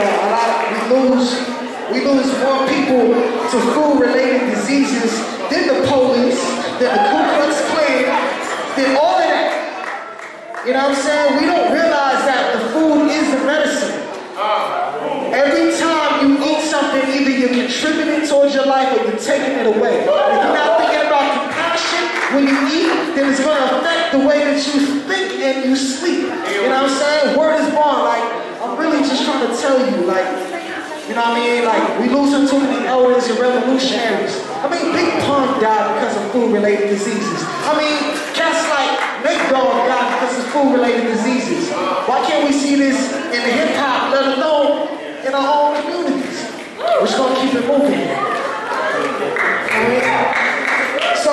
we lose more people to food-related diseases than the police, than the Ku Klux Klan, than all of that. You know what I'm saying? We don't realize that the food is the medicine. Every time you eat something, either you're contributing towards your life or you're taking it away. If you're not thinking about compassion when you eat, then it's going to affect the way that you think and you sleep. You know what I'm saying? Word is born. Like, I'm really just trying to tell you, like, you know what I mean? Like, we losing too many elders and revolutionaries. I mean, Big Pun died because of food-related diseases. I mean, cats like Rainbeau died because of food-related diseases. Why can't we see this in the hip-hop, let alone in our own communities? We're just gonna keep it moving. So,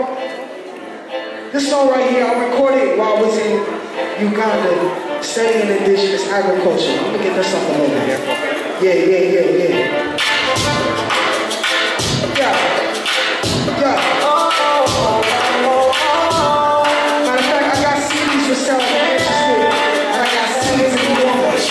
this song right here, I recorded while I was in Uganda studying indigenous agriculture. I'm gonna get this up a little bit. Yeah. Matter of fact, I got CDs for selling. And I got CDs in the office.